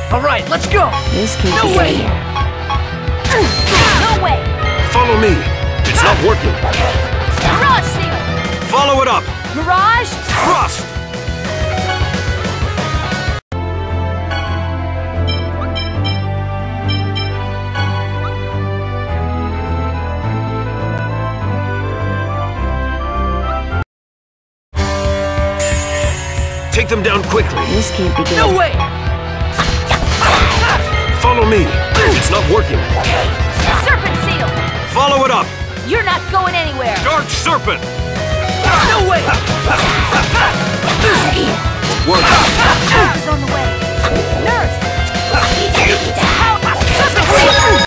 All right, let's go. This can't No be way. good. No way! Follow me. It's not working. Mirage Seal! Follow it up. Mirage! Thrust. Take them down quickly. This can't be good. No way. Follow me. It's not working. Serpent Seal! Follow it up. You're not going anywhere! Dark Serpent. No way. Work. Nurse on the way! Nurse! Help! Serpent Seal!